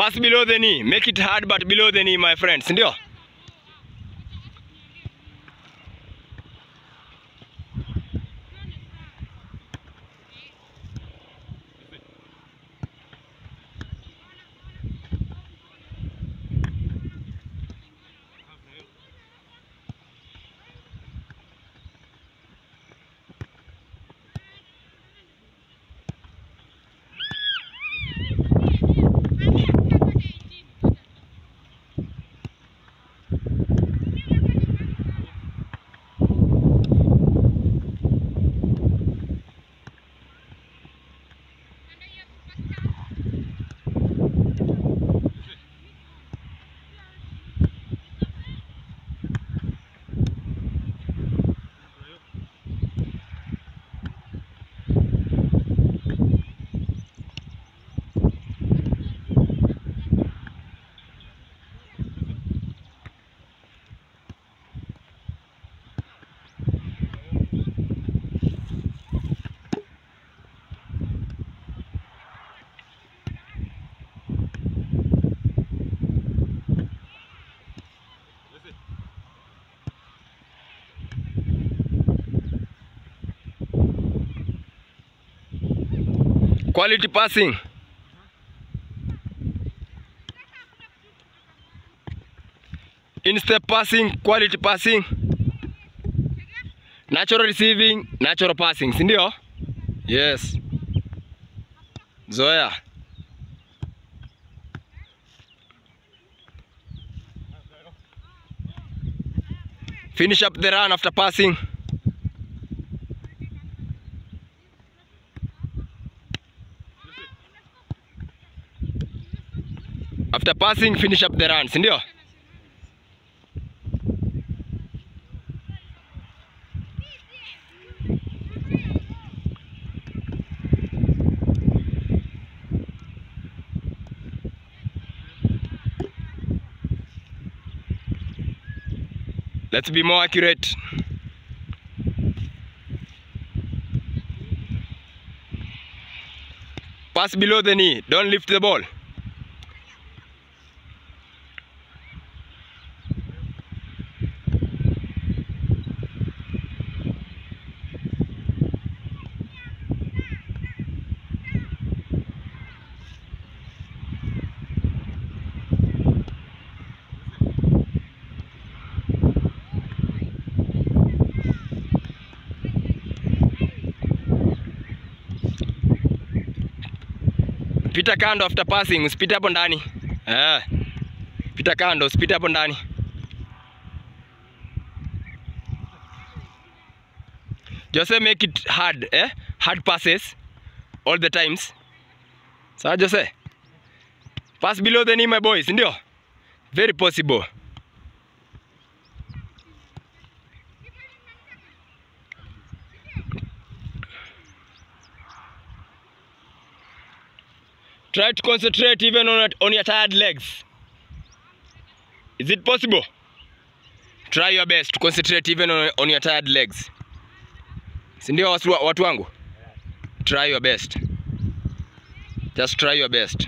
Pass below the knee. Make it hard but below the knee, my friends. Ndio? Quality passing. In-step passing, quality passing. Natural receiving, natural passing. Sindio? Yes. Zoya. Finish up the run after passing. After passing, finish up the run. Sindio? Let's be more accurate. Pass below the knee. Don't lift the ball. Pita kando after passing, usipite hapo ndani. Pita kando, usipite hapo ndani. Jose, make it hard, hard passes all the times. Sawa Jose? Pass below the knee, my boys, ndio? Very possible. Try to concentrate even on your tired legs. Is it possible? Try your best to concentrate even on your tired legs. Sindio watu wangu? Try your best. Just try your best.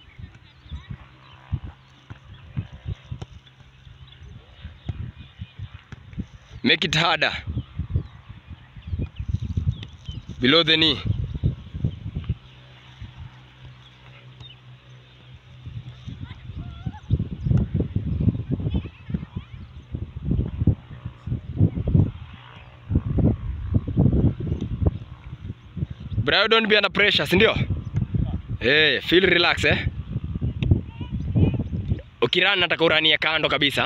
Make it harder. Below the knee. Bro, don't be under pressure, sindio? Feel relax, Ukirani nataka urania kando kabisa.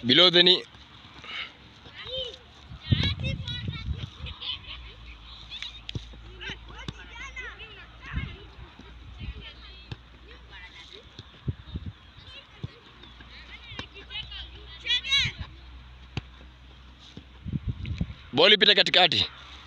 Below the knee. Ball ipite katikati.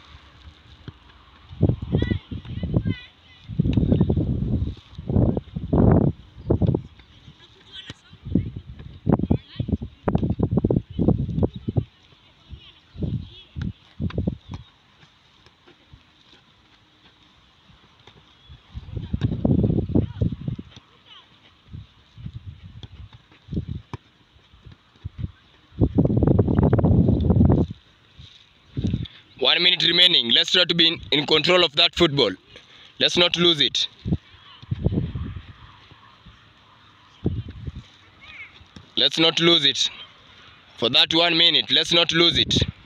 One minute remaining. Let's try to be in control of that football. Let's not lose it. Let's not lose it. For that 1 minute, let's not lose it.